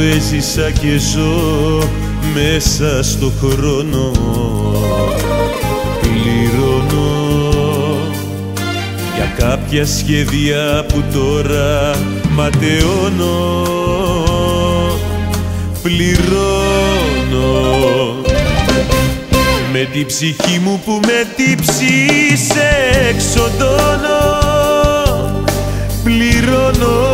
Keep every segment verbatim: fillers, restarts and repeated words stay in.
έζησα και ζω μέσα στο χρόνο. Πληρώνω για κάποια σχέδια που τώρα ματαιώνω. Πληρώνω με την ψυχή μου που με τύψεις εξοντώνω. Πληρώνω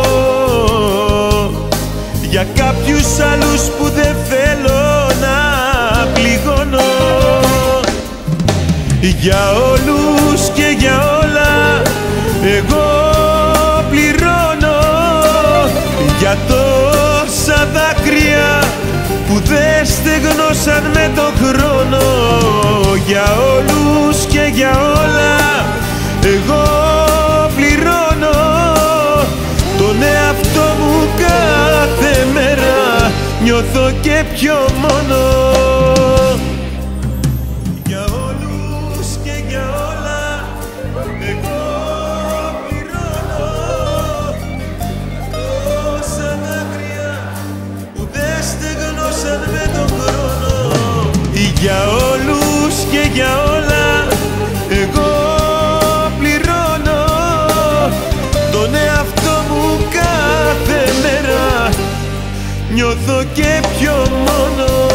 για κάποιους άλλους που δεν θέλω να πληγώνω. Για όλους και για όλα εγώ πληρώνω, για τόσα δάκρυα που δεν στεγνώσαν με τον χρόνο. Για όλους και για όλα εγώ πληρώνω τον εαυτό μου κάθε μέρα, νιώθω και πιο μόνο. Για όλους και για όλα εγώ πληρώνω τόσα δάκρυα που δεν στεγνώσαν με τον χρόνο. Για όλους και για όλα εγώ πληρώνω τον εαυτό μου κάθε μέρα, νιώθω και πιο μόνο.